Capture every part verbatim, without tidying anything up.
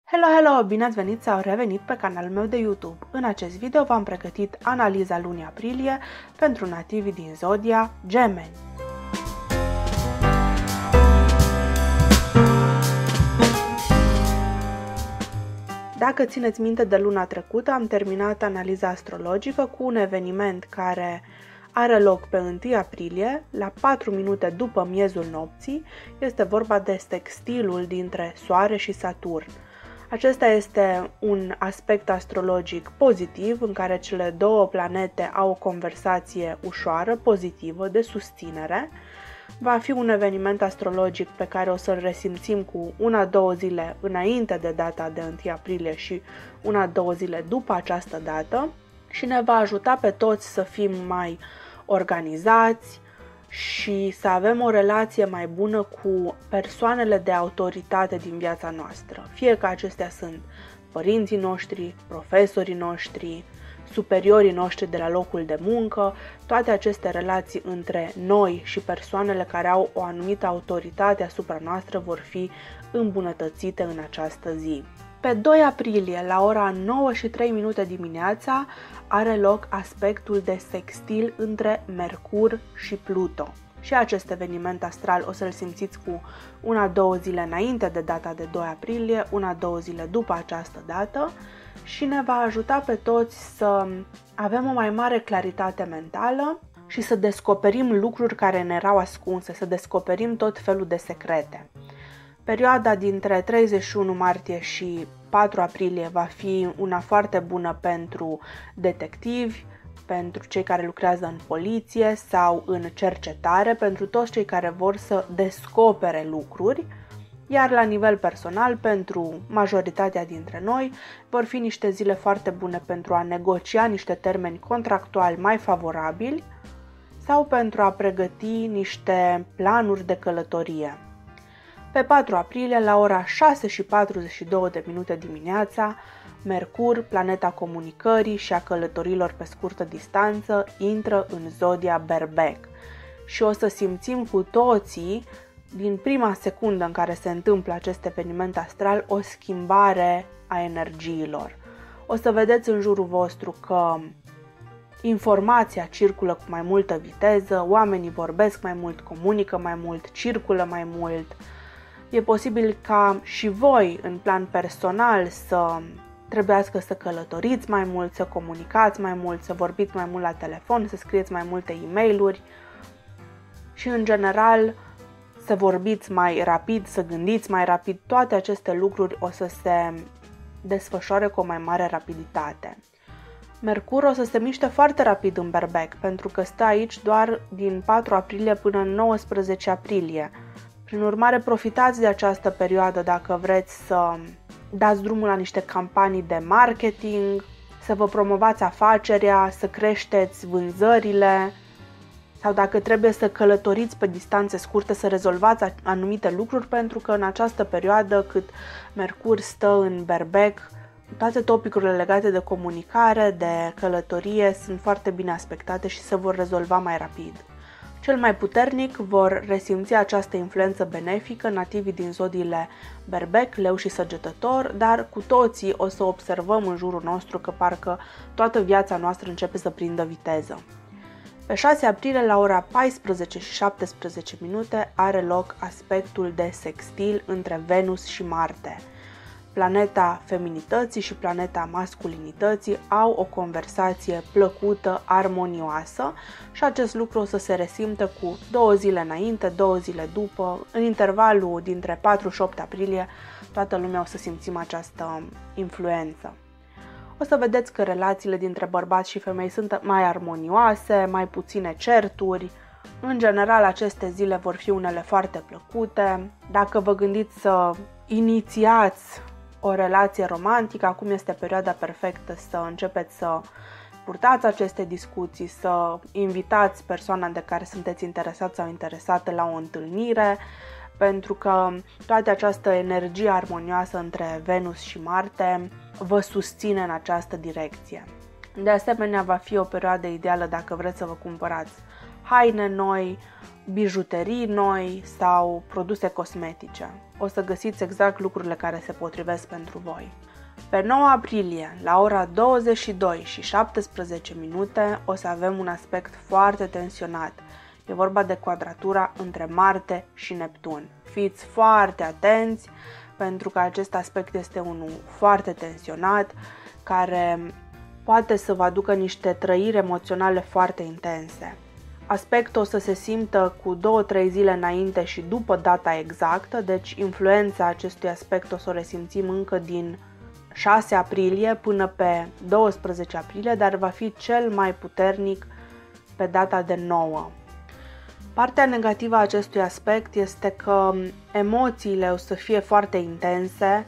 Hello, hello! Bine ați venit sau revenit pe canalul meu de YouTube. În acest video v-am pregătit analiza lunii aprilie pentru nativii din zodia Gemeni. Dacă țineți minte, de luna trecută am terminat analiza astrologică cu un eveniment care are loc pe întâi aprilie, la patru minute după miezul nopții. Este vorba de sextilul dintre Soare și Saturn. Acesta este un aspect astrologic pozitiv, în care cele două planete au o conversație ușoară, pozitivă, de susținere. Va fi un eveniment astrologic pe care o să-l resimțim cu una-două zile înainte de data de întâi aprilie și una-două zile după această dată și ne va ajuta pe toți să fim mai organizați și să avem o relație mai bună cu persoanele de autoritate din viața noastră. Fie că acestea sunt părinții noștri, profesorii noștri, superiorii noștri de la locul de muncă, toate aceste relații între noi și persoanele care au o anumită autoritate asupra noastră vor fi îmbunătățite în această zi. Pe doi aprilie, la ora nouă și trei minute dimineața, are loc aspectul de sextil între Mercur și Pluto. Și acest eveniment astral o să-l simțiți cu una-două zile înainte de data de doi aprilie, una-două zile după această dată și ne va ajuta pe toți să avem o mai mare claritate mentală și să descoperim lucruri care ne erau ascunse, să descoperim tot felul de secrete. Perioada dintre treizeci și unu martie și patru aprilie va fi una foarte bună pentru detectivi, pentru cei care lucrează în poliție sau în cercetare, pentru toți cei care vor să descopere lucruri, iar la nivel personal, pentru majoritatea dintre noi, vor fi niște zile foarte bune pentru a negocia niște termeni contractuali mai favorabili sau pentru a pregăti niște planuri de călătorie. Pe patru aprilie, la ora șase și patruzeci și două de minute dimineața, Mercur, planeta comunicării și a călătorilor pe scurtă distanță, intră în zodia Berbec și o să simțim cu toții, din prima secundă în care se întâmplă acest eveniment astral, o schimbare a energiilor. O să vedeți în jurul vostru că informația circulă cu mai multă viteză, oamenii vorbesc mai mult, comunică mai mult, circulă mai mult. E posibil ca și voi, în plan personal, să trebuiască să călătoriți mai mult, să comunicați mai mult, să vorbiți mai mult la telefon, să scrieți mai multe e-mail-uri și, în general, să vorbiți mai rapid, să gândiți mai rapid. Toate aceste lucruri o să se desfășoare cu o mai mare rapiditate. Mercur o să se miște foarte rapid în Berbec, pentru că stă aici doar din patru aprilie până în nouăsprezece aprilie. Prin urmare, profitați de această perioadă dacă vreți să dați drumul la niște campanii de marketing, să vă promovați afacerea, să creșteți vânzările sau dacă trebuie să călătoriți pe distanțe scurte, să rezolvați anumite lucruri, pentru că în această perioadă, cât Mercur stă în Berbec, toate topicurile legate de comunicare, de călătorie sunt foarte bine aspectate și se vor rezolva mai rapid. Cel mai puternic vor resimți această influență benefică nativii din zodiile Berbec, Leu și Săgetător, dar cu toții o să observăm în jurul nostru că parcă toată viața noastră începe să prindă viteză. Pe șase aprilie, la ora paisprezece și șaptesprezece minute, are loc aspectul de sextil între Venus și Marte. Planeta feminității și planeta masculinității au o conversație plăcută, armonioasă și acest lucru o să se resimtă cu două zile înainte, două zile după. În intervalul dintre patru și opt aprilie, toată lumea o să simțim această influență. O să vedeți că relațiile dintre bărbați și femei sunt mai armonioase, mai puține certuri. În general, aceste zile vor fi unele foarte plăcute. Dacă vă gândiți să inițiați o relație romantică, acum este perioada perfectă să începeți să purtați aceste discuții, să invitați persoana de care sunteți interesați sau interesate la o întâlnire, pentru că toată această energie armonioasă între Venus și Marte vă susține în această direcție. De asemenea, va fi o perioadă ideală dacă vreți să vă cumpărați haine noi, bijuterii noi sau produse cosmetice. O să găsiți exact lucrurile care se potrivesc pentru voi. Pe nouă aprilie, la ora douăzeci și două și șaptesprezece minute, o să avem un aspect foarte tensionat. E vorba de quadratura între Marte și Neptun. Fiți foarte atenți pentru că acest aspect este unul foarte tensionat, care poate să vă aducă niște trăiri emoționale foarte intense. Aspectul o să se simtă cu două trei zile înainte și după data exactă, deci influența acestui aspect o să o resimțim încă din șase aprilie până pe douăsprezece aprilie, dar va fi cel mai puternic pe data de nouă. Partea negativă a acestui aspect este că emoțiile o să fie foarte intense,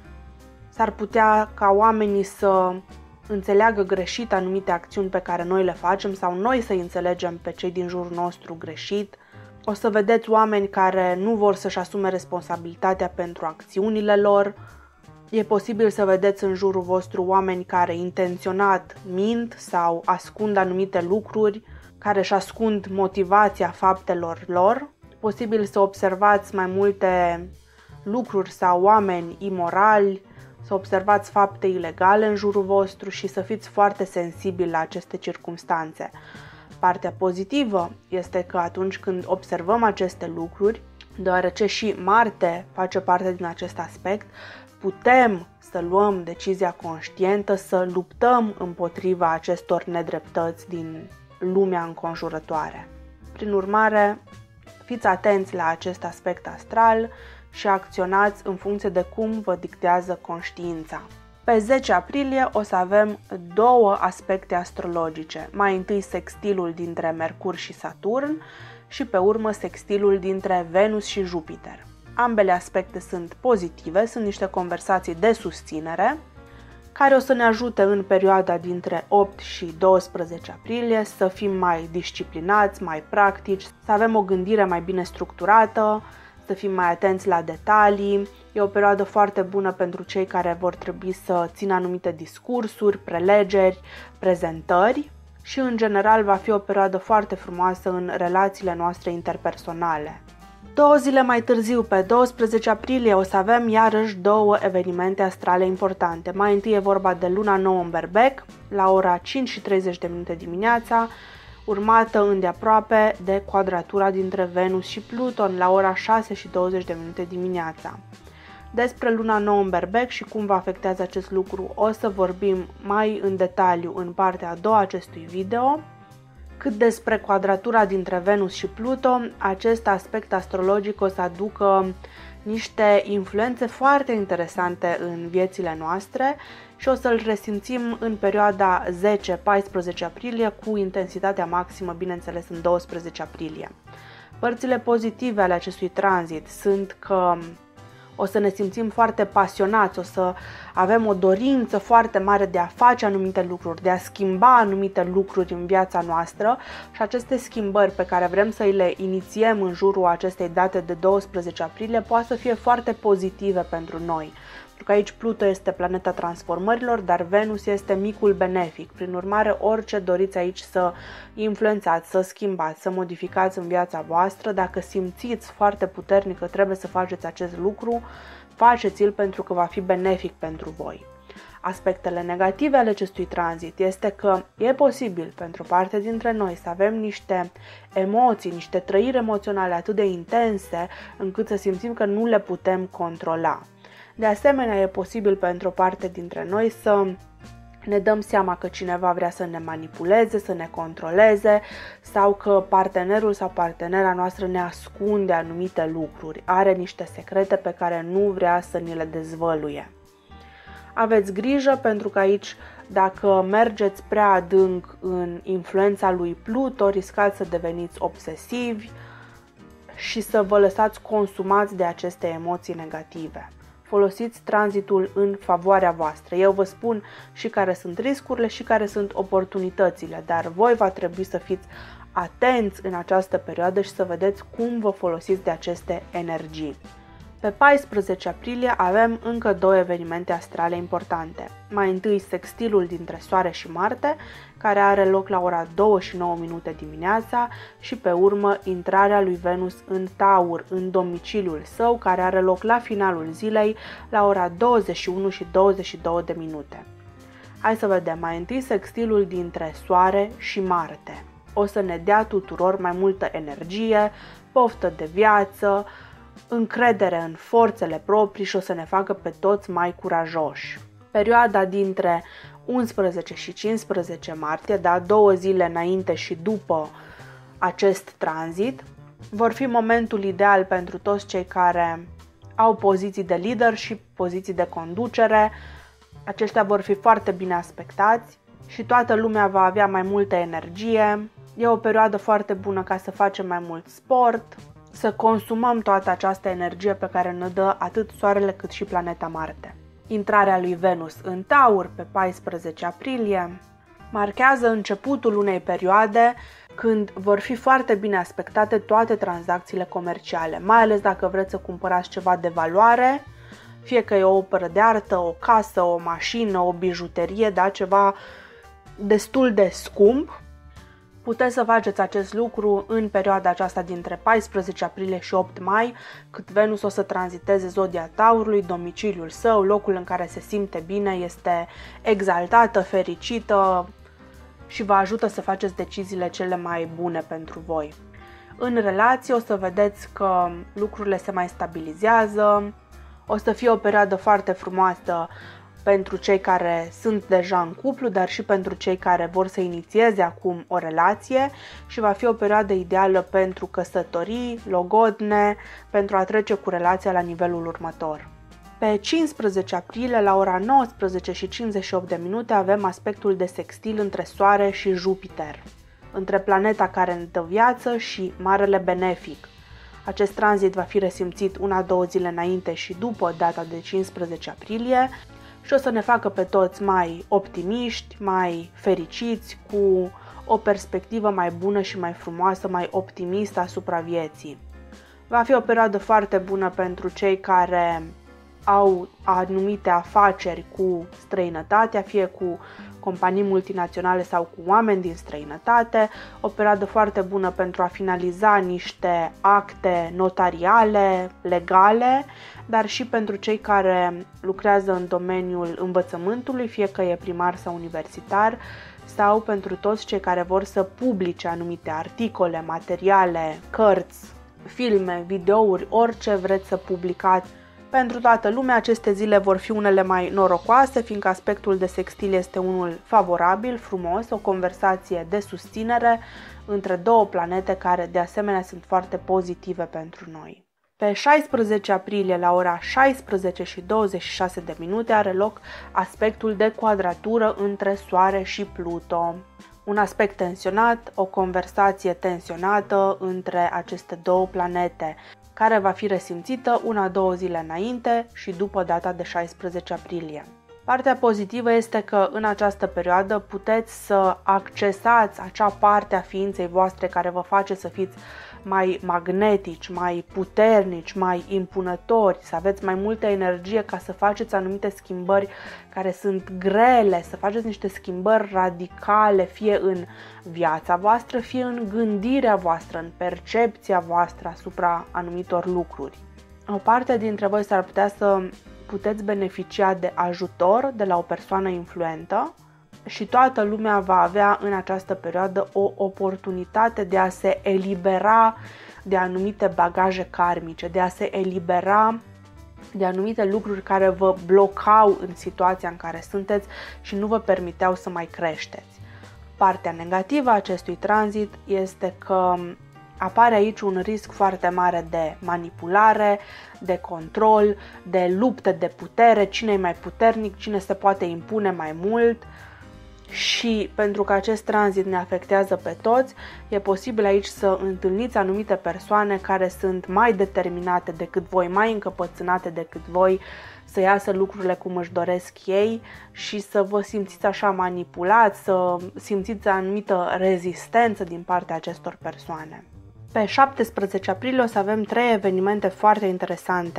s-ar putea ca oamenii să înțeleagă greșit anumite acțiuni pe care noi le facem sau noi să înțelegem pe cei din jurul nostru greșit. O să vedeți oameni care nu vor să-și asume responsabilitatea pentru acțiunile lor. E posibil să vedeți în jurul vostru oameni care intenționat mint sau ascund anumite lucruri, care își ascund motivația faptelor lor. Posibil să observați mai multe lucruri sau oameni imorali, să observați fapte ilegale în jurul vostru și să fiți foarte sensibili la aceste circumstanțe. Partea pozitivă este că atunci când observăm aceste lucruri, deoarece și Marte face parte din acest aspect, putem să luăm decizia conștientă, să luptăm împotriva acestor nedreptăți din lumea înconjurătoare. Prin urmare, fiți atenți la acest aspect astral și acționați în funcție de cum vă dictează conștiința. Pe zece aprilie o să avem două aspecte astrologice. Mai întâi sextilul dintre Mercur și Saturn și pe urmă sextilul dintre Venus și Jupiter. Ambele aspecte sunt pozitive, sunt niște conversații de susținere care o să ne ajute în perioada dintre opt și douăsprezece aprilie să fim mai disciplinați, mai practici, să avem o gândire mai bine structurată, să fim mai atenți la detalii. E o perioadă foarte bună pentru cei care vor trebui să țină anumite discursuri, prelegeri, prezentări și în general va fi o perioadă foarte frumoasă în relațiile noastre interpersonale. Două zile mai târziu, pe douăsprezece aprilie, o să avem iarăși două evenimente astrale importante. Mai întâi e vorba de luna nouă în Berbec, la ora cinci și treizeci de minute dimineața, urmată îndeaproape de quadratura dintre Venus și Pluton la ora șase și douăzeci de minute dimineața. Despre luna nouă în Berbec și cum vă afectează acest lucru o să vorbim mai în detaliu în partea a doua acestui video. Cât despre quadratura dintre Venus și Pluto, acest aspect astrologic o să aducă niște influențe foarte interesante în viețile noastre și o să-l resimțim în perioada zece paisprezece aprilie cu intensitatea maximă, bineînțeles, în douăsprezece aprilie. Părțile pozitive ale acestui tranzit sunt că o să ne simțim foarte pasionați, o să avem o dorință foarte mare de a face anumite lucruri, de a schimba anumite lucruri în viața noastră și aceste schimbări pe care vrem să le inițiem în jurul acestei date de douăsprezece aprilie poate să fie foarte pozitive pentru noi. Pentru că aici Pluto este planeta transformărilor, dar Venus este micul benefic. Prin urmare, orice doriți aici să influențați, să schimbați, să modificați în viața voastră, dacă simțiți foarte puternic că trebuie să faceți acest lucru, faceți-l pentru că va fi benefic pentru voi. Aspectele negative ale acestui tranzit este că e posibil pentru parte dintre noi să avem niște emoții, niște trăiri emoționale atât de intense încât să simțim că nu le putem controla. De asemenea, e posibil pentru o parte dintre noi să ne dăm seama că cineva vrea să ne manipuleze, să ne controleze sau că partenerul sau partenera noastră ne ascunde anumite lucruri, are niște secrete pe care nu vrea să ni le dezvăluie. Aveți grijă pentru că aici, dacă mergeți prea adânc în influența lui Pluto, riscați să deveniți obsesivi și să vă lăsați consumați de aceste emoții negative. Folosiți tranzitul în favoarea voastră. Eu vă spun și care sunt riscurile și care sunt oportunitățile, dar voi va trebui să fiți atenți în această perioadă și să vedeți cum vă folosiți de aceste energii. Pe paisprezece aprilie avem încă două evenimente astrale importante. Mai întâi sextilul dintre Soare și Marte, care are loc la ora două și nouă minute dimineața, și pe urmă intrarea lui Venus în Taur, în domiciliul său, care are loc la finalul zilei, la ora douăzeci și unu și douăzeci și două de minute. Hai să vedem mai întâi sextilul dintre Soare și Marte. O să ne dea tuturor mai multă energie, poftă de viață, încredere în forțele proprii și o să ne facă pe toți mai curajoși. Perioada dintre unsprezece și cincisprezece martie, da, două zile înainte și după acest tranzit, vor fi momentul ideal pentru toți cei care au poziții de leadership, poziții de conducere. Aceștia vor fi foarte bine aspectați și toată lumea va avea mai multă energie. E o perioadă foarte bună ca să facem mai mult sport, să consumăm toată această energie pe care ne dă atât Soarele cât și planeta Marte. Intrarea lui Venus în Taur pe paisprezece aprilie marchează începutul unei perioade când vor fi foarte bine aspectate toate tranzacțiile comerciale, mai ales dacă vreți să cumpărați ceva de valoare, fie că e o operă de artă, o casă, o mașină, o bijuterie, da, ceva destul de scump. Puteți să faceți acest lucru în perioada aceasta dintre paisprezece aprilie și opt mai, cât Venus o să tranziteze zodia Taurului, domiciliul său, locul în care se simte bine, este exaltată, fericită și vă ajută să faceți deciziile cele mai bune pentru voi. În relație o să vedeți că lucrurile se mai stabilizează, o să fie o perioadă foarte frumoasă pentru cei care sunt deja în cuplu, dar și pentru cei care vor să inițieze acum o relație și va fi o perioadă ideală pentru căsătorii, logodne, pentru a trece cu relația la nivelul următor. Pe cincisprezece aprilie, la ora nouăsprezece și cincizeci și opt de minute, avem aspectul de sextil între Soare și Jupiter, între planeta care ne dă viață și Marele Benefic. Acest tranzit va fi resimțit una-două zile înainte și după data de cincisprezece aprilie, și o să ne facă pe toți mai optimiști, mai fericiți, cu o perspectivă mai bună și mai frumoasă, mai optimistă asupra vieții. Va fi o perioadă foarte bună pentru cei care au anumite afaceri cu străinătatea, fie cu companii multinaționale sau cu oameni din străinătate, o perioadă foarte bună pentru a finaliza niște acte notariale, legale, dar și pentru cei care lucrează în domeniul învățământului, fie că e primar sau universitar, sau pentru toți cei care vor să publice anumite articole, materiale, cărți, filme, videouri, orice vreți să publicați. Pentru toată lumea, aceste zile vor fi unele mai norocoase, fiindcă aspectul de sextil este unul favorabil, frumos, o conversație de susținere între două planete care de asemenea sunt foarte pozitive pentru noi. Pe șaisprezece aprilie, la ora șaisprezece și douăzeci și șase de minute, are loc aspectul de quadratură între Soare și Pluto. Un aspect tensionat, o conversație tensionată între aceste două planete, care va fi resimțită una-două zile înainte și după data de șaisprezece aprilie. Partea pozitivă este că în această perioadă puteți să accesați acea parte a ființei voastre care vă face să fiți mai magnetici, mai puternici, mai impunători, să aveți mai multă energie ca să faceți anumite schimbări care sunt grele, să faceți niște schimbări radicale, fie în viața voastră, fie în gândirea voastră, în percepția voastră asupra anumitor lucruri. O parte dintre voi s-ar putea să puteți beneficia de ajutor de la o persoană influentă și toată lumea va avea în această perioadă o oportunitate de a se elibera de anumite bagaje karmice, de a se elibera de anumite lucruri care vă blocau în situația în care sunteți și nu vă permiteau să mai creșteți. Partea negativă a acestui tranzit este că apare aici un risc foarte mare de manipulare, de control, de lupte de putere, cine e mai puternic, cine se poate impune mai mult. Și pentru că acest tranzit ne afectează pe toți, e posibil aici să întâlniți anumite persoane care sunt mai determinate decât voi, mai încăpățânate decât voi, să iasă lucrurile cum își doresc ei și să vă simțiți așa manipulați, să simțiți anumită rezistență din partea acestor persoane. Pe șaptesprezece aprilie o să avem trei evenimente foarte interesante.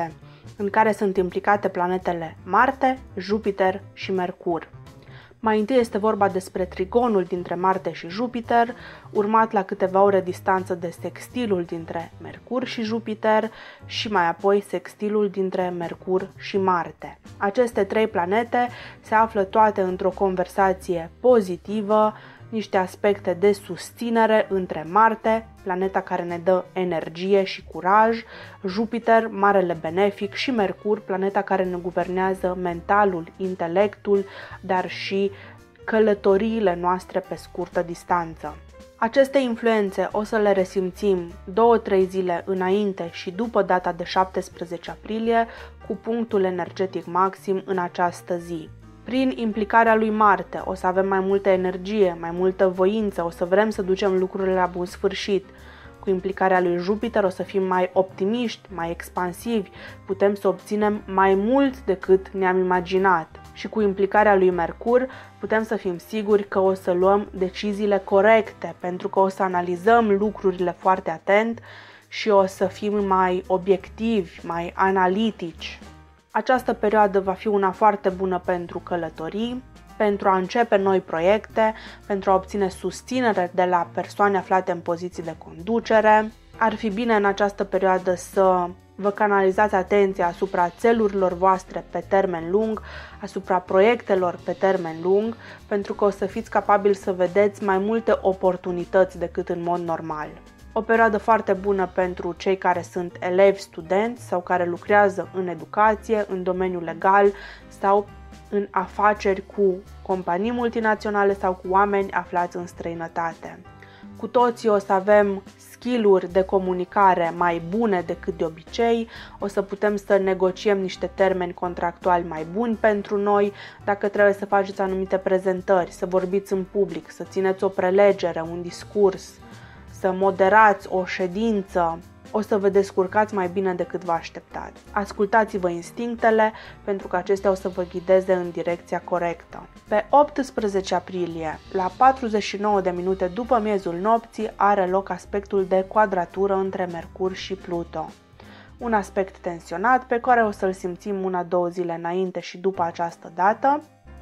în care sunt implicate planetele Marte, Jupiter și Mercur. Mai întâi este vorba despre trigonul dintre Marte și Jupiter, urmat la câteva ore distanță de sextilul dintre Mercur și Jupiter și mai apoi sextilul dintre Mercur și Marte. Aceste trei planete se află toate într-o conversație pozitivă, niște aspecte de susținere între Marte, planeta care ne dă energie și curaj, Jupiter, marele benefic, și Mercur, planeta care ne guvernează mentalul, intelectul, dar și călătoriile noastre pe scurtă distanță. Aceste influențe o să le resimțim două-trei zile înainte și după data de șaptesprezece aprilie, cu punctul energetic maxim în această zi. Prin implicarea lui Marte o să avem mai multă energie, mai multă voință, o să vrem să ducem lucrurile la bun sfârșit. Cu implicarea lui Jupiter o să fim mai optimiști, mai expansivi, putem să obținem mai mult decât ne-am imaginat. Și cu implicarea lui Mercur putem să fim siguri că o să luăm deciziile corecte, pentru că o să analizăm lucrurile foarte atent și o să fim mai obiectivi, mai analitici. Această perioadă va fi una foarte bună pentru călătorii, pentru a începe noi proiecte, pentru a obține susținere de la persoane aflate în poziții de conducere. Ar fi bine în această perioadă să vă canalizați atenția asupra țelurilor voastre pe termen lung, asupra proiectelor pe termen lung, pentru că o să fiți capabili să vedeți mai multe oportunități decât în mod normal. O perioadă foarte bună pentru cei care sunt elevi, studenți sau care lucrează în educație, în domeniul legal sau în afaceri cu companii multinaționale sau cu oameni aflați în străinătate. Cu toții o să avem skill-uri de comunicare mai bune decât de obicei, o să putem să negociem niște termeni contractuali mai buni pentru noi, dacă trebuie să faceți anumite prezentări, să vorbiți în public, să țineți o prelegere, un discurs, să moderați o ședință, o să vă descurcați mai bine decât vă așteptați. Ascultați-vă instinctele, pentru că acestea o să vă ghideze în direcția corectă. Pe optsprezece aprilie, la patruzeci și nouă de minute după miezul nopții, are loc aspectul de quadratură între Mercur și Pluto. Un aspect tensionat pe care o să-l simțim una-două zile înainte și după această dată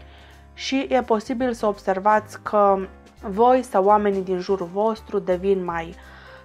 și e posibil să observați că voi sau oamenii din jurul vostru devin mai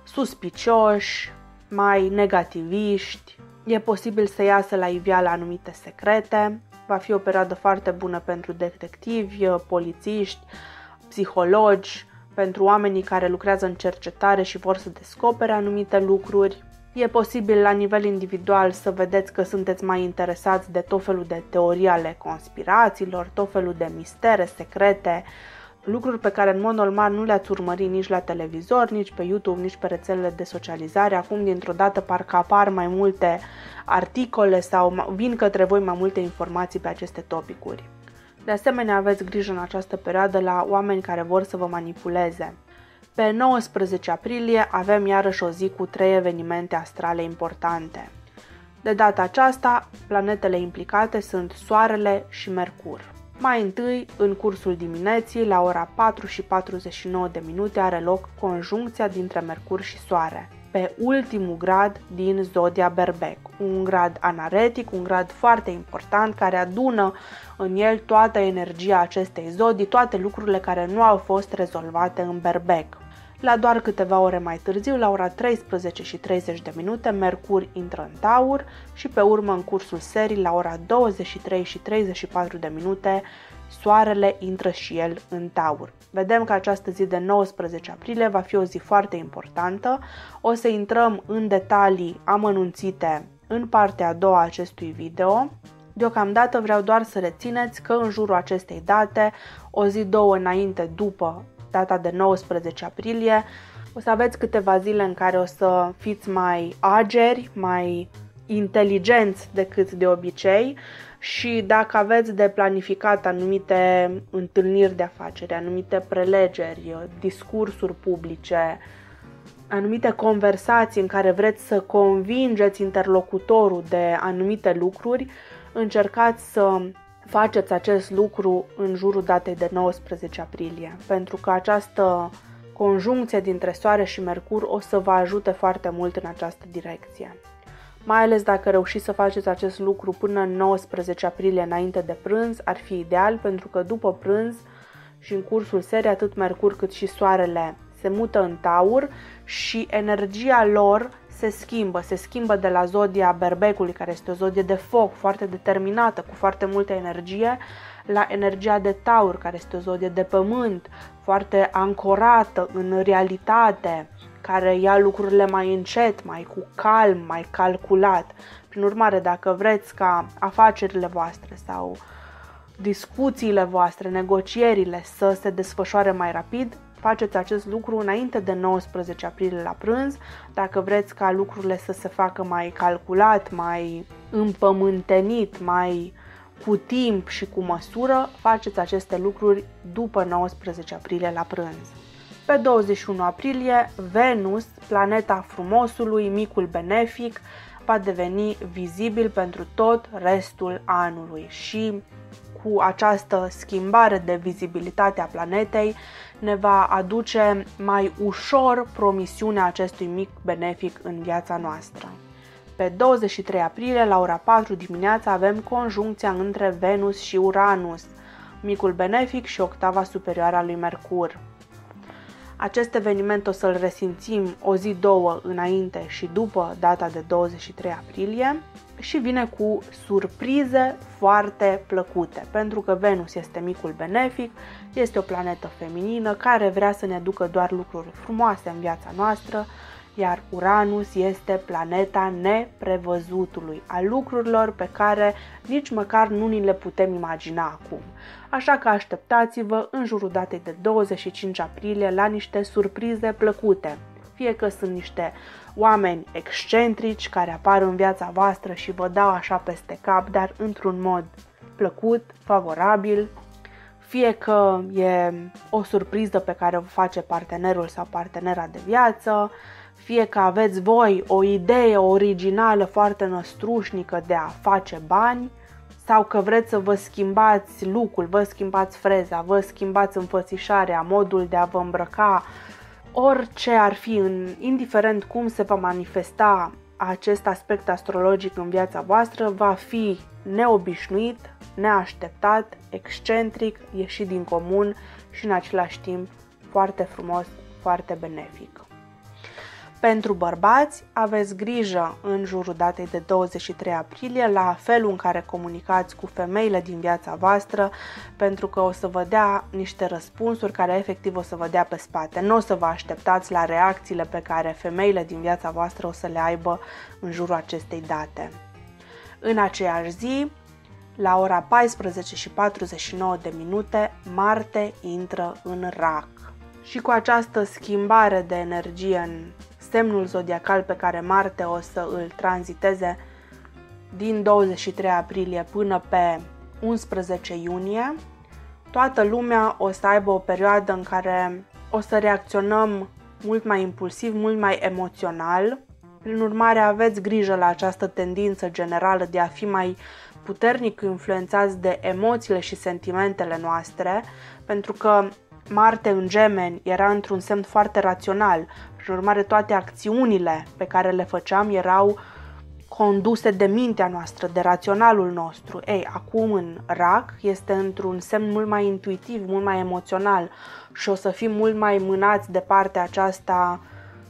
suspicioși, mai negativiști, e posibil să iasă la iveală anumite secrete. Va fi o perioadă foarte bună pentru detectivi, polițiști, psihologi, pentru oamenii care lucrează în cercetare și vor să descopere anumite lucruri. E posibil la nivel individual să vedeți că sunteți mai interesați de tot felul de teorii ale conspirațiilor, tot felul de mistere, secrete, lucruri pe care în mod normal nu le-ați urmări nici la televizor, nici pe YouTube, nici pe rețelele de socializare. Acum, dintr-o dată, parcă apar mai multe articole sau vin către voi mai multe informații pe aceste topicuri. De asemenea, aveți grijă în această perioadă la oameni care vor să vă manipuleze. Pe nouăsprezece aprilie avem iarăși o zi cu trei evenimente astrale importante. De data aceasta, planetele implicate sunt Soarele și Mercur. Mai întâi, în cursul dimineții, la ora patru și patruzeci și nouă de minute, are loc conjuncția dintre Mercur și Soare, pe ultimul grad din zodia Berbec, un grad anaretic, un grad foarte important care adună în el toată energia acestei zodii, toate lucrurile care nu au fost rezolvate în Berbec. La doar câteva ore mai târziu, la ora treisprezece și treizeci de minute, Mercur intră în Taur și pe urmă în cursul serii, la ora douăzeci și trei și treizeci și patru de minute, Soarele intră și el în Taur. Vedem că această zi de nouăsprezece aprilie va fi o zi foarte importantă. O să intrăm în detalii amănunțite în partea a doua a acestui video. Deocamdată vreau doar să rețineți că în jurul acestei date, o zi, două înainte după data de nouăsprezece aprilie, o să aveți câteva zile în care o să fiți mai ageri, mai inteligenți decât de obicei și dacă aveți de planificat anumite întâlniri de afaceri, anumite prelegeri, discursuri publice, anumite conversații în care vreți să convingeți interlocutorul de anumite lucruri, încercați să faceți acest lucru în jurul datei de nouăsprezece aprilie, pentru că această conjuncție dintre Soare și Mercur o să vă ajute foarte mult în această direcție. Mai ales dacă reușiți să faceți acest lucru până în nouăsprezece aprilie înainte de prânz, ar fi ideal, pentru că după prânz și în cursul serii atât Mercur cât și Soarele se mută în Taur și energia lor se schimbă, se schimbă de la zodia Berbecului, care este o zodie de foc, foarte determinată, cu foarte multă energie, la energia de Taur, care este o zodie de pământ, foarte ancorată în realitate, care ia lucrurile mai încet, mai cu calm, mai calculat. Prin urmare, dacă vreți ca afacerile voastre sau discuțiile voastre, negocierile să se desfășoare mai rapid, faceți acest lucru înainte de nouăsprezece aprilie la prânz. Dacă vreți ca lucrurile să se facă mai calculat, mai împământenit, mai cu timp și cu măsură, faceți aceste lucruri după nouăsprezece aprilie la prânz. Pe douăzeci și unu aprilie, Venus, planeta frumosului, micul benefic, va deveni vizibil pentru tot restul anului și cu această schimbare de vizibilitate a planetei ne va aduce mai ușor promisiunea acestui mic benefic în viața noastră. Pe douăzeci și trei aprilie, la ora patru dimineața, avem conjuncția între Venus și Uranus, micul benefic și octava superioară a lui Mercur. Acest eveniment o să-l resimțim o zi, două înainte și după data de douăzeci și trei aprilie și vine cu surprize foarte plăcute, pentru că Venus este micul benefic, este o planetă feminină care vrea să ne aducă doar lucruri frumoase în viața noastră, iar Uranus este planeta neprevăzutului, a lucrurilor pe care nici măcar nu ni le putem imagina acum. Așa că așteptați-vă în jurul datei de douăzeci și cinci aprilie la niște surprize plăcute. Fie că sunt niște oameni excentrici care apar în viața voastră și vă dau așa peste cap, dar într-un mod plăcut, favorabil, fie că e o surpriză pe care o face partenerul sau partenera de viață, fie că aveți voi o idee originală foarte năstrușnică de a face bani, sau că vreți să vă schimbați look-ul, vă schimbați freza, vă schimbați înfățișarea, modul de a vă îmbrăca, orice ar fi, în, indiferent cum se va manifesta acest aspect astrologic în viața voastră, va fi neobișnuit, neașteptat, excentric, ieșit din comun și în același timp foarte frumos, foarte benefic. Pentru bărbați, aveți grijă în jurul datei de douăzeci și trei aprilie la felul în care comunicați cu femeile din viața voastră, pentru că o să vă dea niște răspunsuri care efectiv o să vă dea pe spate. Nu o să vă așteptați la reacțiile pe care femeile din viața voastră o să le aibă în jurul acestei date. În aceeași zi, la ora paisprezece și patruzeci și nouă de minute, Marte intră în Rac. Și cu această schimbare de energie în semnul zodiacal pe care Marte o să îl tranziteze din douăzeci și trei aprilie până pe unsprezece iunie, toată lumea o să aibă o perioadă în care o să reacționăm mult mai impulsiv, mult mai emoțional. Prin urmare, aveți grijă la această tendință generală de a fi mai puternic influențați de emoțiile și sentimentele noastre, pentru că Marte în Gemeni era într-un semn foarte rațional. Prin urmare, toate acțiunile pe care le făceam erau conduse de mintea noastră, de raționalul nostru. Ei, acum în Rac este într-un semn mult mai intuitiv, mult mai emoțional și o să fim mult mai mânați de partea aceasta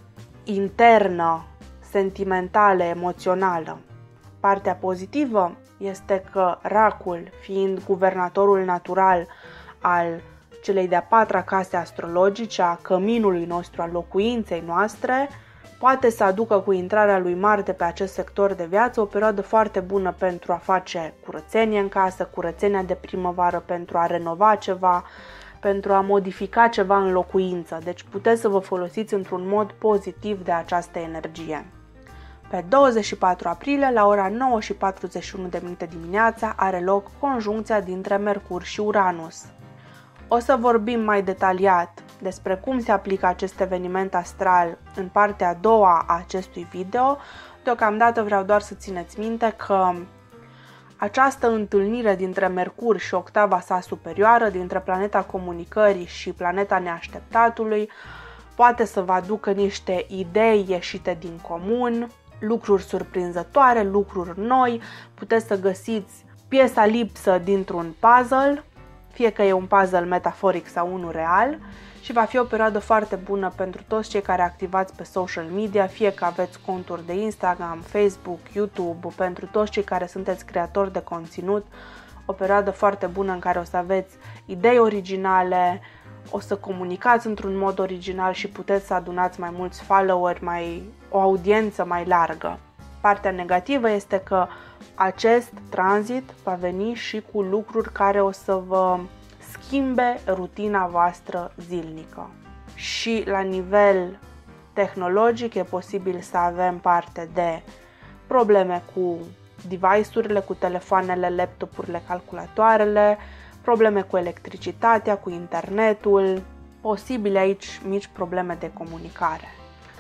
internă, sentimentală, emoțională. Partea pozitivă este că Racul, fiind guvernatorul natural al celei de-a patra case astrologice, a căminului nostru, al locuinței noastre, poate să aducă cu intrarea lui Marte pe acest sector de viață o perioadă foarte bună pentru a face curățenie în casă, curățenia de primăvară, pentru a renova ceva, pentru a modifica ceva în locuință. Deci puteți să vă folosiți într-un mod pozitiv de această energie. Pe douăzeci și patru aprilie, la ora nouă și patruzeci și unu de minute dimineața, are loc conjuncția dintre Mercur și Uranus. O să vorbim mai detaliat despre cum se aplică acest eveniment astral în partea a doua a acestui video. Deocamdată vreau doar să țineți minte că această întâlnire dintre Mercur și octava sa superioară, dintre planeta comunicării și planeta neașteptatului, poate să vă aducă niște idei ieșite din comun, lucruri surprinzătoare, lucruri noi, puteți să găsiți piesa lipsă dintr-un puzzle, fie că e un puzzle metaforic sau unul real, și va fi o perioadă foarte bună pentru toți cei care activați pe social media, fie că aveți conturi de Instagram, Facebook, YouTube, pentru toți cei care sunteți creatori de conținut, o perioadă foarte bună în care o să aveți idei originale, o să comunicați într-un mod original și puteți să adunați mai mulți followeri, mai, o audiență mai largă. Partea negativă este că acest tranzit va veni și cu lucruri care o să vă schimbe rutina voastră zilnică. Și la nivel tehnologic e posibil să avem parte de probleme cu device-urile, cu telefoanele, laptopurile, calculatoarele, probleme cu electricitatea, cu internetul, posibile aici mici probleme de comunicare.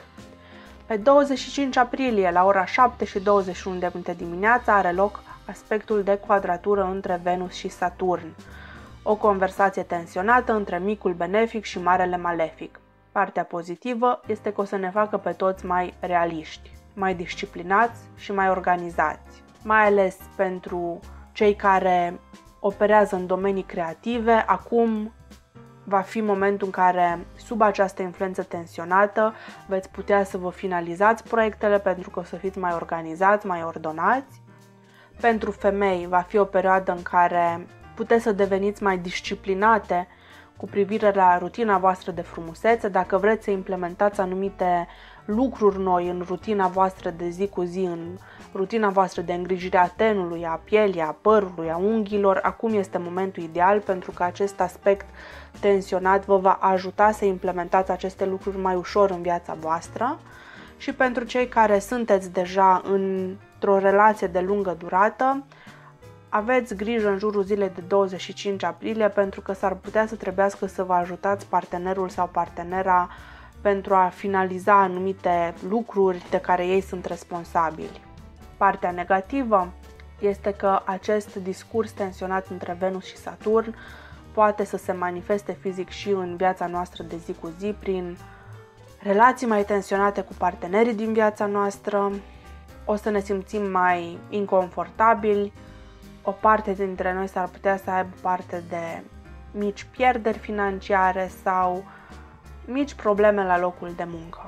Pe douăzeci și cinci aprilie, la ora șapte și douăzeci și unu de minute dimineața, are loc aspectul de quadratură între Venus și Saturn. O conversație tensionată între micul benefic și marele malefic. Partea pozitivă este că o să ne facă pe toți mai realiști, mai disciplinați și mai organizați, mai ales pentru cei care operează în domenii creative. Acum va fi momentul în care, sub această influență tensionată, veți putea să vă finalizați proiectele pentru că o să fiți mai organizați, mai ordonați. Pentru femei va fi o perioadă în care puteți să deveniți mai disciplinate cu privire la rutina voastră de frumusețe. Dacă vreți să implementați anumite lucruri noi în rutina voastră de zi cu zi, în rutina voastră de îngrijire a tenului, a pielii, a părului, a unghiilor, acum este momentul ideal, pentru că acest aspect tensionat vă va ajuta să implementați aceste lucruri mai ușor în viața voastră. Și pentru cei care sunteți deja într-o relație de lungă durată, aveți grijă în jurul zilei de douăzeci și cinci aprilie, pentru că s-ar putea să trebuiască să vă ajutați partenerul sau partenera pentru a finaliza anumite lucruri de care ei sunt responsabili. Partea negativă este că acest discurs tensionat între Venus și Saturn poate să se manifeste fizic și în viața noastră de zi cu zi prin relații mai tensionate cu partenerii din viața noastră. O să ne simțim mai inconfortabili, o parte dintre noi s-ar putea să aibă parte de mici pierderi financiare sau mici probleme la locul de muncă.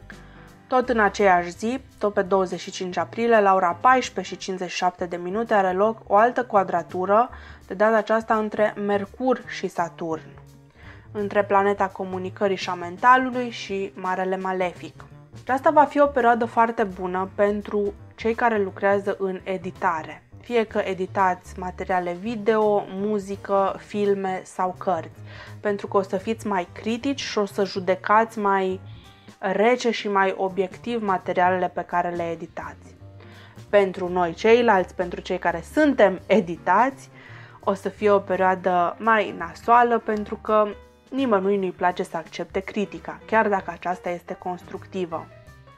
Tot în aceeași zi, tot pe douăzeci și cinci aprilie, la ora paisprezece și cincizeci și șapte de minute, are loc o altă quadratură, de data aceasta între Mercur și Saturn, între planeta comunicării și a mentalului și marele malefic. Aceasta va fi o perioadă foarte bună pentru cei care lucrează în editare, fie că editați materiale video, muzică, filme sau cărți, pentru că o să fiți mai critici și o să judecați mai rece și mai obiectiv materialele pe care le editați. Pentru noi ceilalți, pentru cei care suntem editați, o să fie o perioadă mai nasoală, pentru că nimănui nu-i place să accepte critica, chiar dacă aceasta este constructivă.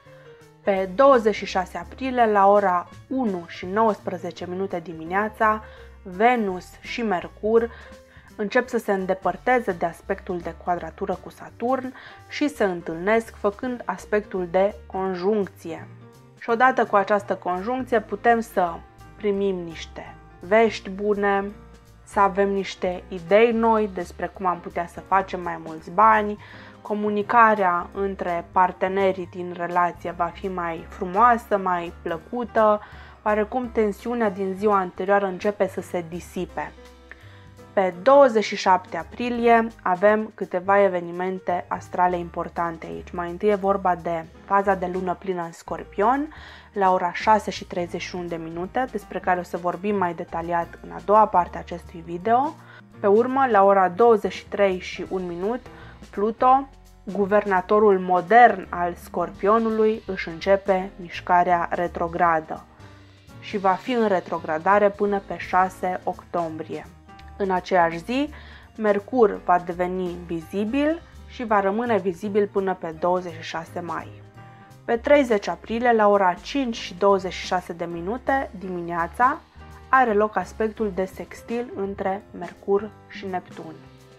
Pe douăzeci și șase aprilie, la ora unu și nouăsprezece minute dimineața, Venus și Mercur încep să se îndepărteze de aspectul de quadratură cu Saturn și se întâlnesc făcând aspectul de conjuncție. Și odată cu această conjuncție putem să primim niște vești bune, să avem niște idei noi despre cum am putea să facem mai mulți bani, comunicarea între partenerii din relație va fi mai frumoasă, mai plăcută, oarecum tensiunea din ziua anterioară începe să se disipe. Pe douăzeci și șapte aprilie avem câteva evenimente astrale importante aici. Mai întâi e vorba de faza de lună plină în Scorpion, la ora șase și treizeci și unu de minute, despre care o să vorbim mai detaliat în a doua parte a acestui video. Pe urmă, la ora douăzeci și trei și un minut, Pluto, guvernatorul modern al Scorpionului, își începe mișcarea retrogradă și va fi în retrogradare până pe șase octombrie. În aceeași zi, Mercur va deveni vizibil și va rămâne vizibil până pe douăzeci și șase mai. Pe treizeci aprilie, la ora cinci și douăzeci și șase de minute dimineața, are loc aspectul de sextil între Mercur și Neptun.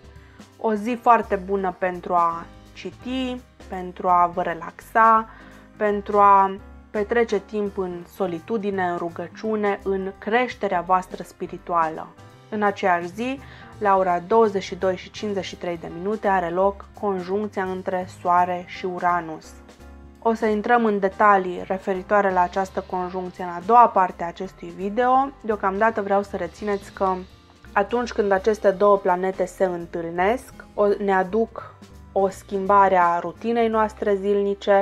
O zi foarte bună pentru a citi, pentru a vă relaxa, pentru a petrece timp în solitudine, în rugăciune, în creșterea voastră spirituală. În aceeași zi, la ora douăzeci și două și cincizeci și trei de minute, are loc conjuncția între Soare și Uranus. O să intrăm în detalii referitoare la această conjuncție în a doua parte a acestui video. Deocamdată vreau să rețineți că atunci când aceste două planete se întâlnesc, ne aduc o schimbare a rutinei noastre zilnice,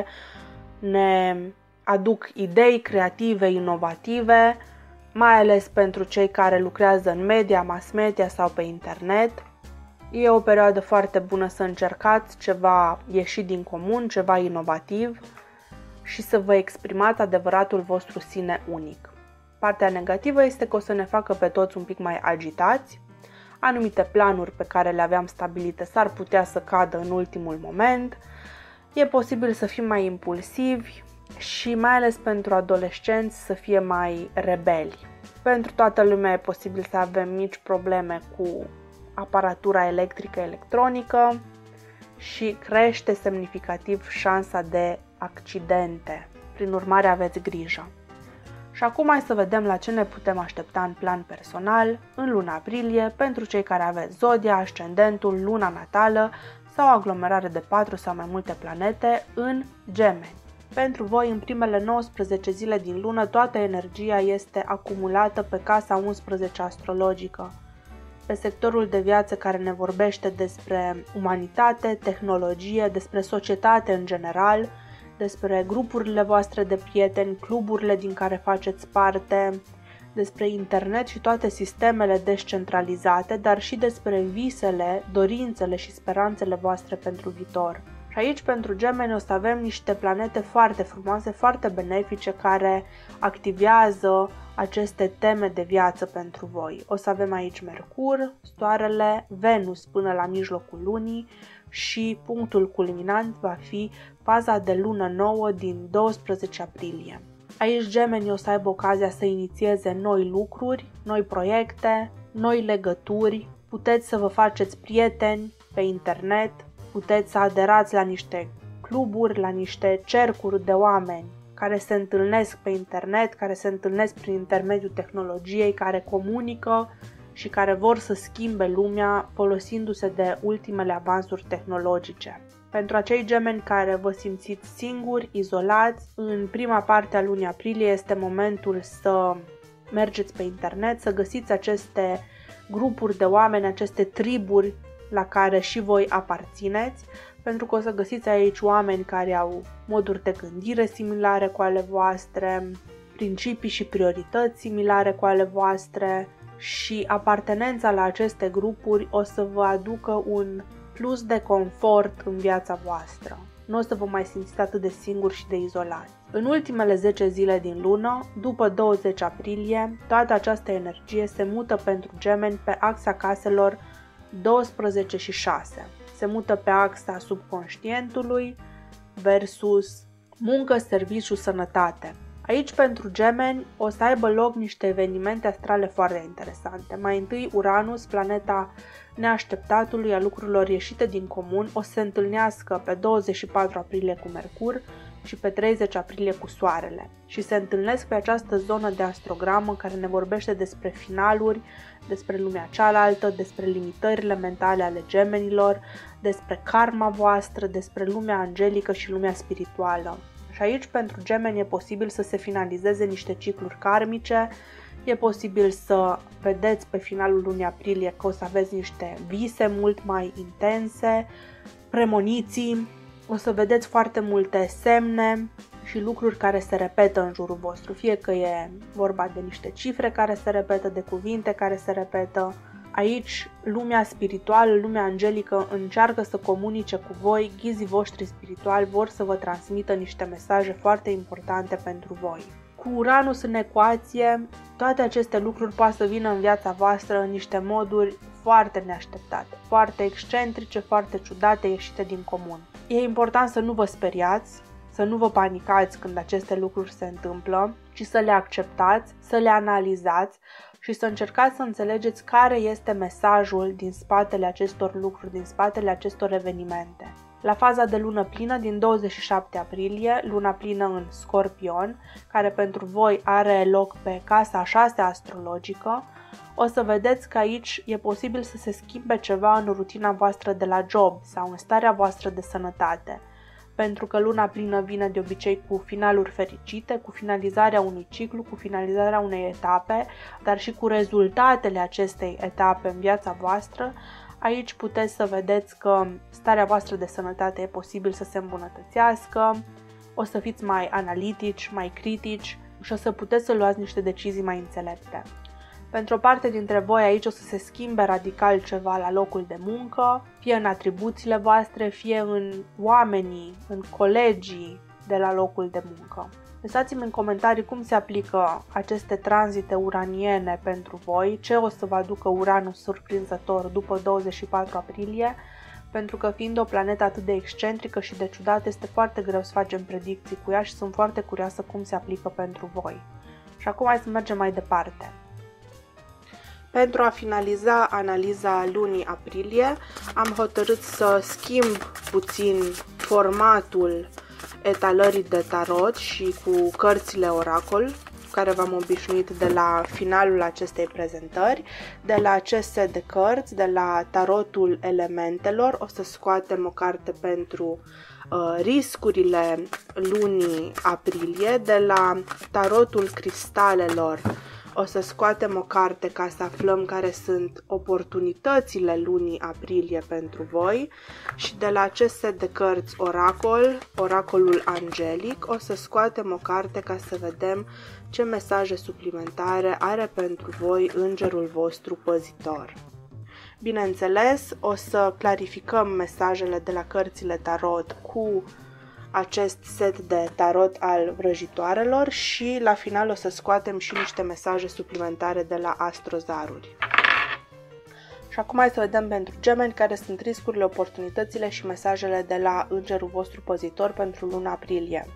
ne aduc idei creative, inovative, mai ales pentru cei care lucrează în media, mass media sau pe internet. E o perioadă foarte bună să încercați ceva ieșit din comun, ceva inovativ și să vă exprimați adevăratul vostru sine unic. Partea negativă este că o să ne facă pe toți un pic mai agitați, anumite planuri pe care le aveam stabilite s-ar putea să cadă în ultimul moment, e posibil să fim mai impulsivi și mai ales pentru adolescenți să fie mai rebeli. Pentru toată lumea e posibil să avem mici probleme cu aparatura electrică electronică și crește semnificativ șansa de accidente. Prin urmare, aveți grijă. Și acum hai să vedem la ce ne putem aștepta în plan personal în luna aprilie pentru cei care aveți zodia, ascendentul, luna natală sau aglomerare de patru sau mai multe planete în Gemeni. Pentru voi, în primele nouăsprezece zile din lună, toată energia este acumulată pe casa unsprezece astrologică, pe sectorul de viață care ne vorbește despre umanitate, tehnologie, despre societate în general, despre grupurile voastre de prieteni, cluburile din care faceți parte, despre internet și toate sistemele descentralizate, dar și despre visele, dorințele și speranțele voastre pentru viitor. Și aici, pentru Gemeni, o să avem niște planete foarte frumoase, foarte benefice, care activează aceste teme de viață pentru voi. O să avem aici Mercur, Soarele, Venus până la mijlocul lunii și punctul culminant va fi faza de lună nouă din doisprezece aprilie. Aici Gemeni o să aibă ocazia să inițieze noi lucruri, noi proiecte, noi legături, puteți să vă faceți prieteni pe internet, puteți să aderați la niște cluburi, la niște cercuri de oameni care se întâlnesc pe internet, care se întâlnesc prin intermediul tehnologiei, care comunică și care vor să schimbe lumea folosindu-se de ultimele avansuri tehnologice. Pentru acei gemeni care vă simțiți singuri, izolați, în prima parte a lunii aprilie este momentul să mergeți pe internet, să găsiți aceste grupuri de oameni, aceste triburi la care și voi aparțineți, pentru că o să găsiți aici oameni care au moduri de gândire similare cu ale voastre, principii și priorități similare cu ale voastre și apartenența la aceste grupuri o să vă aducă un plus de confort în viața voastră. Nu o să vă mai simțiți atât de singuri și de izolați. În ultimele zece zile din lună, după douăzeci aprilie, toată această energie se mută pentru Gemeni pe axa caselor doisprezece și șase. Se mută pe axa subconștientului versus muncă, serviciu, sănătate. Aici, pentru Gemeni, o să aibă loc niște evenimente astrale foarte interesante. Mai întâi, Uranus, planeta neașteptatului, a lucrurilor ieșite din comun, o să se întâlnească pe douăzeci și patru aprilie cu Mercur și pe treizeci aprilie cu Soarele. Și se întâlnesc pe această zonă de astrogramă care ne vorbește despre finaluri, despre lumea cealaltă, despre limitările mentale ale gemenilor, despre karma voastră, despre lumea angelică și lumea spirituală. Și aici, pentru Gemeni, e posibil să se finalizeze niște cicluri karmice, e posibil să vedeți pe finalul lunii aprilie că o să aveți niște vise mult mai intense, premoniții, o să vedeți foarte multe semne și lucruri care se repetă în jurul vostru, fie că e vorba de niște cifre care se repetă, de cuvinte care se repetă. Aici, lumea spirituală, lumea angelică încearcă să comunice cu voi, ghizii voștri spirituali vor să vă transmită niște mesaje foarte importante pentru voi. Cu Uranus în ecuație, toate aceste lucruri poate să vină în viața voastră în niște moduri foarte neașteptate, foarte excentrice, foarte ciudate, ieșite din comun. E important să nu vă speriați, să nu vă panicați când aceste lucruri se întâmplă, ci să le acceptați, să le analizați și să încercați să înțelegeți care este mesajul din spatele acestor lucruri, din spatele acestor evenimente. La faza de lună plină din douăzeci și șapte aprilie, luna plină în Scorpion, care pentru voi are loc pe casa a șasea astrologică, o să vedeți că aici e posibil să se schimbe ceva în rutina voastră de la job sau în starea voastră de sănătate. Pentru că luna plină vine de obicei cu finaluri fericite, cu finalizarea unui ciclu, cu finalizarea unei etape, dar și cu rezultatele acestei etape în viața voastră. Aici puteți să vedeți că starea voastră de sănătate e posibil să se îmbunătățească, o să fiți mai analitici, mai critici și o să puteți să luați niște decizii mai înțelepte. Pentru o parte dintre voi aici o să se schimbe radical ceva la locul de muncă, fie în atribuțiile voastre, fie în oamenii, în colegii de la locul de muncă. Lăsați-mi în comentarii cum se aplică aceste tranzite uraniene pentru voi, ce o să vă aducă Uranul surprinzător după douăzeci și patru aprilie, pentru că fiind o planetă atât de excentrică și de ciudată, este foarte greu să facem predicții cu ea și sunt foarte curioasă cum se aplică pentru voi. Și acum hai să mergem mai departe. Pentru a finaliza analiza lunii aprilie, am hotărât să schimb puțin formatul etalării de tarot și cu cărțile oracol, cu care v-am obișnuit de la finalul acestei prezentări. De la acest set de cărți, de la tarotul elementelor, o să scoatem o carte pentru uh, riscurile lunii aprilie. De la tarotul cristalelor o să scoatem o carte ca să aflăm care sunt oportunitățile lunii aprilie pentru voi și de la acest set de cărți oracol, oracolul angelic, o să scoatem o carte ca să vedem ce mesaje suplimentare are pentru voi îngerul vostru păzitor. Bineînțeles, o să clarificăm mesajele de la cărțile tarot cu acest set de tarot al vrăjitoarelor și la final o să scoatem și niște mesaje suplimentare de la astrozaruri. Și acum hai să vedem pentru gemeni care sunt riscurile, oportunitățile și mesajele de la îngerul vostru păzitor pentru luna aprilie.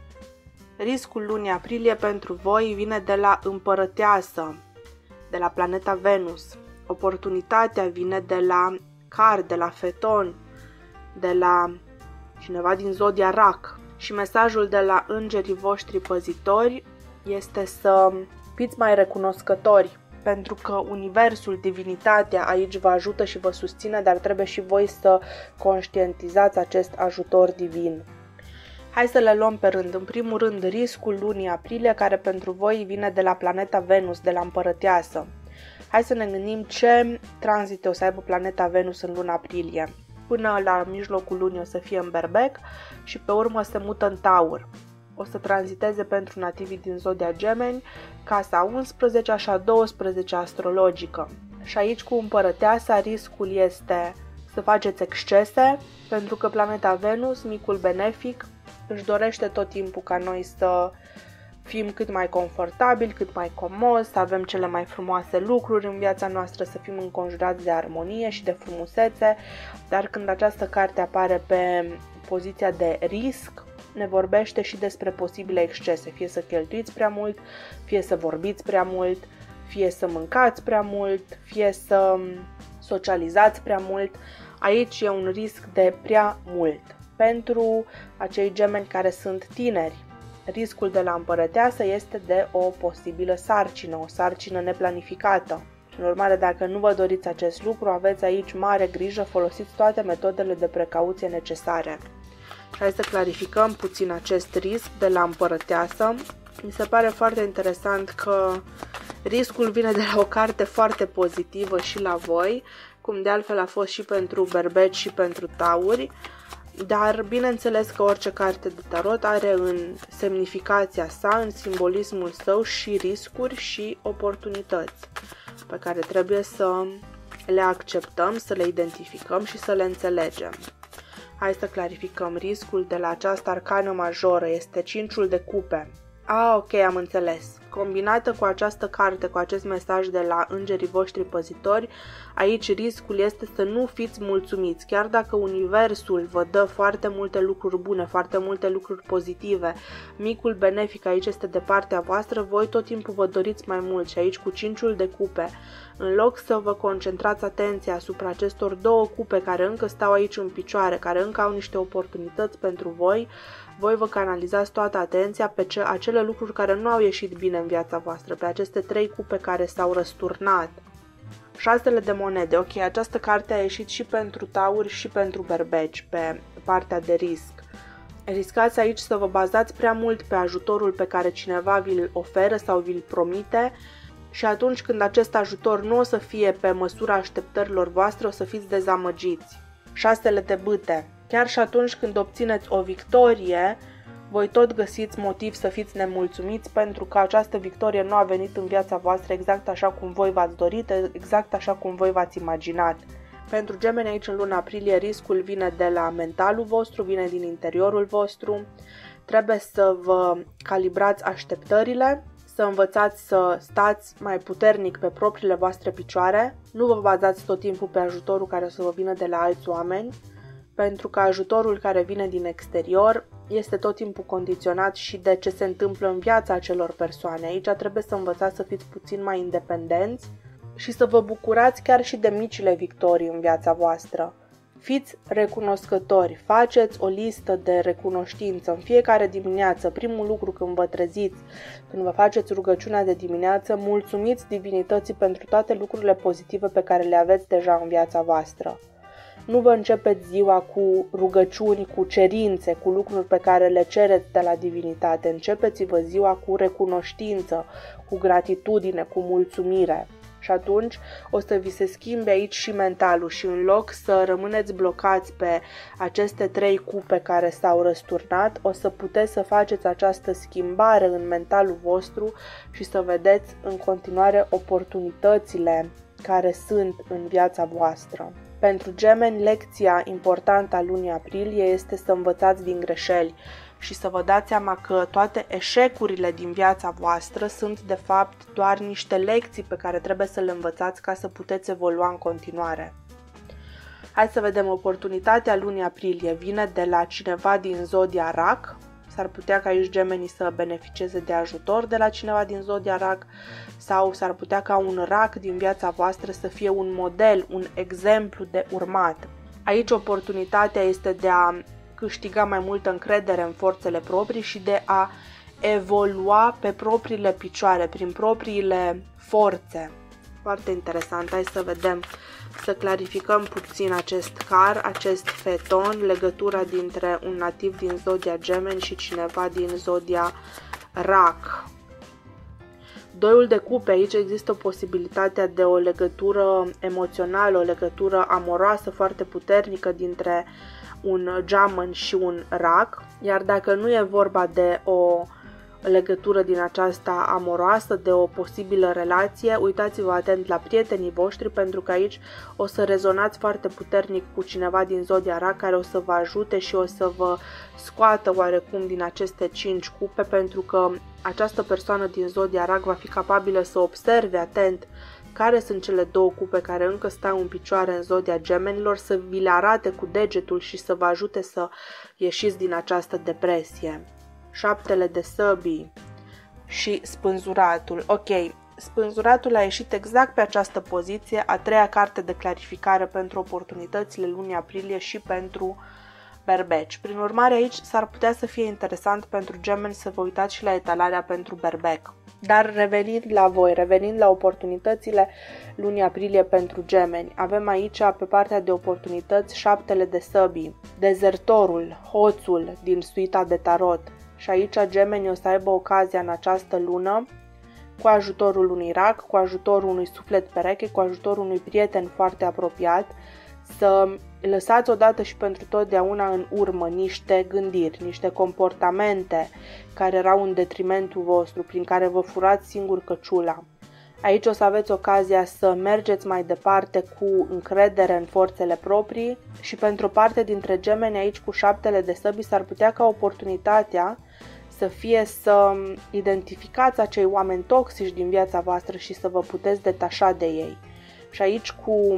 Riscul lunii aprilie pentru voi vine de la împărăteasă, de la planeta Venus. Oportunitatea vine de la Car, de la Feton, de la cineva din zodia Rac. Și mesajul de la îngerii voștri păzitori este să fiți mai recunoscători, pentru că universul, divinitatea aici vă ajută și vă susține, dar trebuie și voi să conștientizați acest ajutor divin. Hai să le luăm pe rând. În primul rând, riscul lunii aprilie, care pentru voi vine de la planeta Venus, de la împărăteasă. Hai să ne gândim ce tranzite o să aibă planeta Venus în luna aprilie. Până la mijlocul lunii o să fie în Berbec și pe urmă se mută în Taur. O să tranziteze pentru nativii din zodia Gemeni, casa a unsprezecea și a douăsprezecea astrologică. Și aici cu împărăteasa riscul este să faceți excese, pentru că planeta Venus, micul benefic, își dorește tot timpul ca noi să fim cât mai confortabili, cât mai comozi, să avem cele mai frumoase lucruri în viața noastră, să fim înconjurați de armonie și de frumusețe, dar când această carte apare pe poziția de risc, ne vorbește și despre posibile excese, fie să cheltuiți prea mult, fie să vorbiți prea mult, fie să mâncați prea mult, fie să socializați prea mult. Aici e un risc de prea mult. Pentru acei gemeni care sunt tineri, riscul de la împărăteasă este de o posibilă sarcină, o sarcină neplanificată. În urmare, dacă nu vă doriți acest lucru, aveți aici mare grijă, folosiți toate metodele de precauție necesare. Și hai să clarificăm puțin acest risc de la împărăteasă. Mi se pare foarte interesant că riscul vine de la o carte foarte pozitivă și la voi, cum de altfel a fost și pentru berbeci și pentru tauri, dar bineînțeles că orice carte de tarot are în semnificația sa, în simbolismul său și riscuri și oportunități pe care trebuie să le acceptăm, să le identificăm și să le înțelegem. Hai să clarificăm. Riscul de la această arcană majoră este cinciul de cupe. Ah, ok, am înțeles. Combinată cu această carte, cu acest mesaj de la îngerii voștri păzitori, aici riscul este să nu fiți mulțumiți. Chiar dacă universul vă dă foarte multe lucruri bune, foarte multe lucruri pozitive, micul benefic aici este de partea voastră, voi tot timpul vă doriți mai mult și aici cu cinciul de cupe În loc să vă concentrați atenția asupra acestor două cupe care încă stau aici în picioare, care încă au niște oportunități pentru voi, voi vă canalizați toată atenția pe ce, acele lucruri care nu au ieșit bine în viața voastră, pe aceste trei cupe care s-au răsturnat. Șasele de monede. Ok, această carte a ieșit și pentru tauri și pentru berbeci, pe partea de risc. Riscați aici să vă bazați prea mult pe ajutorul pe care cineva vi-l oferă sau vi-l promite și atunci când acest ajutor nu o să fie pe măsura așteptărilor voastre, o să fiți dezamăgiți. Șasele de bâte. Chiar și atunci când obțineți o victorie, voi tot găsiți motiv să fiți nemulțumiți pentru că această victorie nu a venit în viața voastră exact așa cum voi v-ați dorit, exact așa cum voi v-ați imaginat. Pentru gemeni aici în luna aprilie riscul vine de la mentalul vostru, vine din interiorul vostru. Trebuie să vă calibrați așteptările, să învățați să stați mai puternic pe propriile voastre picioare, nu vă bazați tot timpul pe ajutorul care o să vă vină de la alți oameni, pentru că ajutorul care vine din exterior este tot timpul condiționat și de ce se întâmplă în viața acelor persoane. Aici trebuie să învățați să fiți puțin mai independenți și să vă bucurați chiar și de micile victorii în viața voastră. Fiți recunoscători, faceți o listă de recunoștință în fiecare dimineață. Primul lucru când vă treziți, când vă faceți rugăciunea de dimineață, mulțumiți divinității pentru toate lucrurile pozitive pe care le aveți deja în viața voastră. Nu vă începeți ziua cu rugăciuni, cu cerințe, cu lucruri pe care le cereți de la divinitate. Începeți-vă ziua cu recunoștință, cu gratitudine, cu mulțumire. Și atunci o să vi se schimbe aici și mentalul și în loc să rămâneți blocați pe aceste trei cupe care s-au răsturnat, o să puteți să faceți această schimbare în mentalul vostru și să vedeți în continuare oportunitățile care sunt în viața voastră. Pentru gemeni, lecția importantă a lunii aprilie este să învățați din greșeli și să vă dați seama că toate eșecurile din viața voastră sunt de fapt doar niște lecții pe care trebuie să le învățați ca să puteți evolua în continuare. Hai să vedem, oportunitatea lunii aprilie vine de la cineva din zodia Rac. S-ar putea ca aici gemenii să beneficieze de ajutor de la cineva din zodia Rac sau s-ar putea ca un rac din viața voastră să fie un model, un exemplu de urmat. Aici oportunitatea este de a câștiga mai multă încredere în forțele proprii și de a evolua pe propriile picioare, prin propriile forțe. Foarte interesant, hai să vedem, să clarificăm puțin acest car, acest feton, legătura dintre un nativ din zodia Gemeni și cineva din zodia Rac. Doiul de cupe, aici există posibilitatea de o legătură emoțională, o legătură amoroasă foarte puternică dintre un geamăn și un rac, iar dacă nu e vorba de o legătură din aceasta amoroasă, de o posibilă relație, uitați-vă atent la prietenii voștri pentru că aici o să rezonați foarte puternic cu cineva din zodia Rac care o să vă ajute și o să vă scoată oarecum din aceste cinci cupe, pentru că această persoană din zodia Rac va fi capabilă să observe atent care sunt cele două cupe care încă stau în picioare în zodia Gemenilor, să vi le arate cu degetul și să vă ajute să ieșiți din această depresie. Șaptele de săbii și spânzuratul. Ok, spânzuratul a ieșit exact pe această poziție, a treia carte de clarificare pentru oportunitățile lunii aprilie și pentru berbeci. Prin urmare, aici s-ar putea să fie interesant pentru gemeni să vă uitați și la etalarea pentru berbec. Dar revenind la voi, revenind la oportunitățile lunii aprilie pentru gemeni, avem aici pe partea de oportunități șaptele de săbii, dezertorul, hoțul din suita de tarot. Și aici gemenii o să aibă ocazia în această lună, cu ajutorul unui rac, cu ajutorul unui suflet pereche, cu ajutorul unui prieten foarte apropiat, să lăsați odată și pentru totdeauna în urmă niște gândiri, niște comportamente care erau în detrimentul vostru, prin care vă furați singur căciula. Aici o să aveți ocazia să mergeți mai departe cu încredere în forțele proprii și pentru o parte dintre gemeni aici cu șaptele de săbii s-ar putea ca oportunitatea să fie să identificați acei oameni toxici din viața voastră și să vă puteți detașa de ei. Și aici cu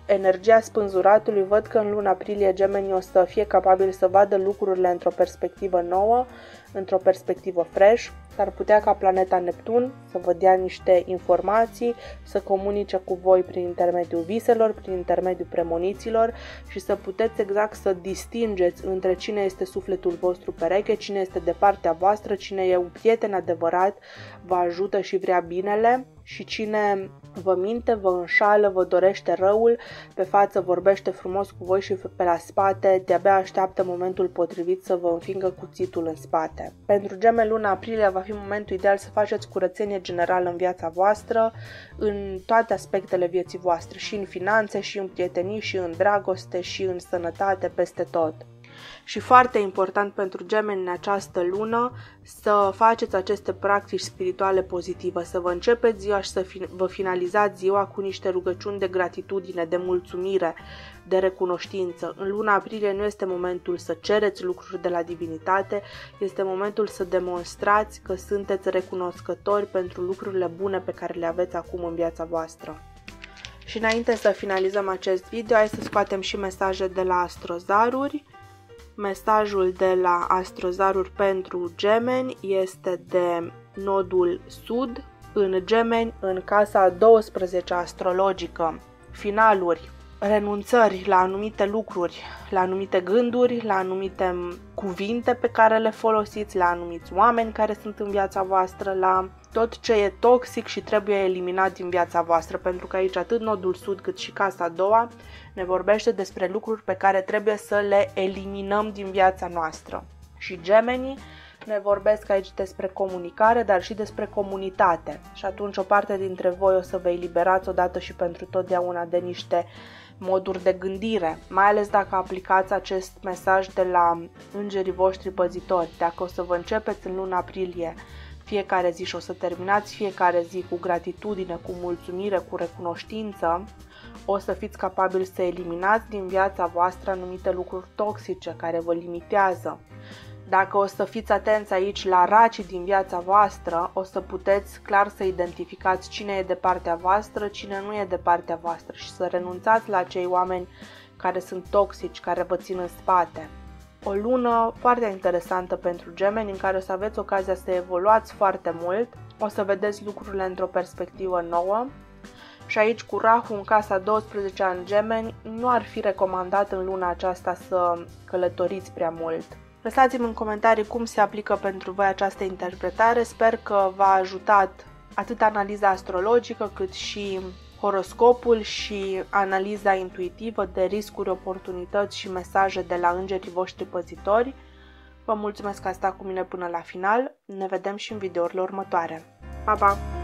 energia spânzuratului, văd că în luna aprilie Gemenii o să fie capabili să vadă lucrurile într-o perspectivă nouă, într-o perspectivă fresh. S-ar putea ca planeta Neptun să vă dea niște informații, să comunice cu voi prin intermediul viselor, prin intermediul premonițiilor și să puteți exact să distingeți între cine este sufletul vostru pereche, cine este de partea voastră, cine e un prieten adevărat, vă ajută și vrea binele și cine vă minte, vă înșală, vă dorește răul, pe față vorbește frumos cu voi și pe la spate de-abia așteaptă momentul potrivit să vă înfingă cuțitul în spate. Pentru Gemeni, luna aprilie va fi momentul ideal să faceți curățenie generală în viața voastră, în toate aspectele vieții voastre, și în finanțe, și în prietenii, și în dragoste, și în sănătate, peste tot. Și foarte important pentru Gemeni în această lună să faceți aceste practici spirituale pozitive, să vă începeți ziua și să fi, vă finalizați ziua cu niște rugăciuni de gratitudine, de mulțumire, de recunoștință. În luna aprilie nu este momentul să cereți lucruri de la divinitate, este momentul să demonstrați că sunteți recunoscători pentru lucrurile bune pe care le aveți acum în viața voastră. Și înainte să finalizăm acest video, hai să scoatem și mesaje de la Astrozaruri. Mesajul de la Astrozaruri pentru Gemeni este de nodul sud, în Gemeni, în casa a douăsprezecea astrologică. Finaluri, renunțări la anumite lucruri, la anumite gânduri, la anumite cuvinte pe care le folosiți, la anumiți oameni care sunt în viața voastră, la tot ce e toxic și trebuie eliminat din viața voastră, pentru că aici atât nodul sud cât și casa a doua ne vorbește despre lucruri pe care trebuie să le eliminăm din viața noastră. Și Gemenii ne vorbesc aici despre comunicare, dar și despre comunitate. Și atunci o parte dintre voi o să vă eliberați odată și pentru totdeauna de niște moduri de gândire, mai ales dacă aplicați acest mesaj de la îngerii voștri păzitori. Dacă o să vă începeți în luna aprilie fiecare zi și o să terminați fiecare zi cu gratitudine, cu mulțumire, cu recunoștință, o să fiți capabili să eliminați din viața voastră anumite lucruri toxice care vă limitează. Dacă o să fiți atenți aici la racii din viața voastră, o să puteți clar să identificați cine e de partea voastră, cine nu e de partea voastră și să renunțați la acei oameni care sunt toxici, care vă țin în spate. O lună foarte interesantă pentru Gemeni, în care o să aveți ocazia să evoluați foarte mult, o să vedeți lucrurile într-o perspectivă nouă. Și aici cu Rahu în casa a douăsprezecea în Gemeni, nu ar fi recomandat în luna aceasta să călătoriți prea mult. Lăsați-mi în comentarii cum se aplică pentru voi această interpretare, sper că v-a ajutat atât analiza astrologică cât și horoscopul și analiza intuitivă de riscuri, oportunități și mesaje de la îngerii voștri păzitori. Vă mulțumesc că ați stat cu mine până la final, ne vedem și în videourile următoare. Pa, pa!